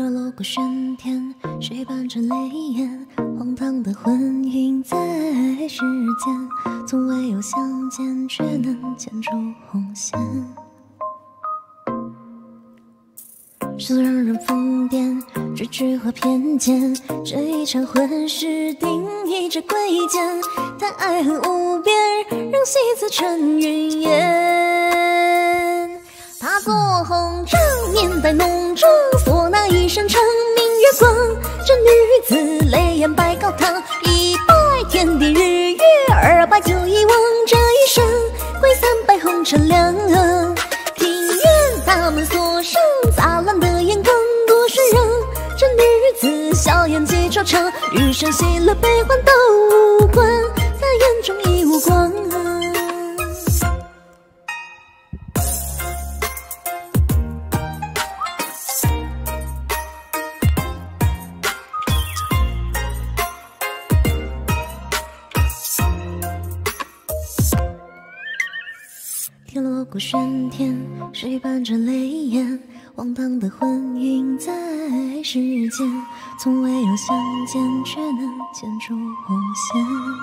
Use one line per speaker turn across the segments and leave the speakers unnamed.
日落过玄天，谁伴着泪眼？荒唐的魂萦在世间，从未有相见，却能牵出红线。世俗让人疯癫，追剧和偏见，这一场婚事定义着贵贱，谈爱恨无边，让戏子成云烟。她做红帐面带浓妆，唢呐一声长明月光。这女子泪眼拜高堂，一拜天地日月，二拜就遗忘这一生，归300红尘两。庭院大门锁上，杂乱的眼光多是让这女子笑颜几惆怅，余生喜乐悲欢都无关，她眼中已无光。天落过玄天，谁伴着泪眼？荒唐的魂萦在世间，从未有相见，却能牵出红线。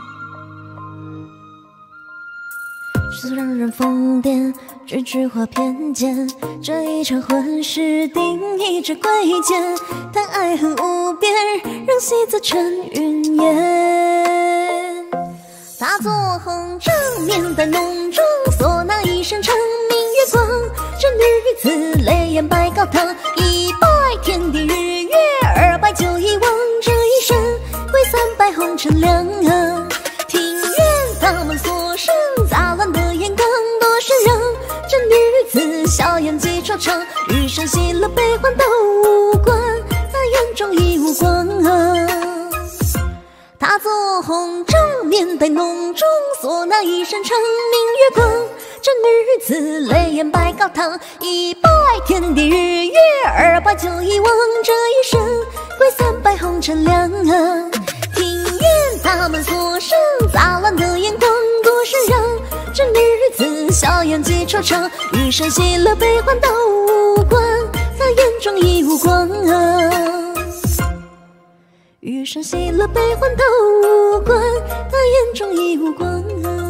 世俗让人疯癫，追剧或偏见，这一场婚事定义着贵贱，谈爱恨无边，让戏子成云烟。她做红帐面带浓妆，唢呐一声长明月光。这女子泪眼拜高堂，一拜天地日月，二拜就遗忘这一生，归300红尘两。庭院大门锁上，杂乱的眼光多是让这女子笑颜几惆怅，余生喜乐悲欢都无关，她眼中已无光。她做红帐面带浓妆，唢呐一声长明月光。这女子泪眼拜高堂，一拜天地日月，二拜就遗忘这一生，归300红尘两。庭院大门锁上，杂乱的眼光多是让这女子笑颜几惆怅，余生喜乐悲欢都无关，她眼中已无光。余生喜乐悲欢都无关，她眼中已无光。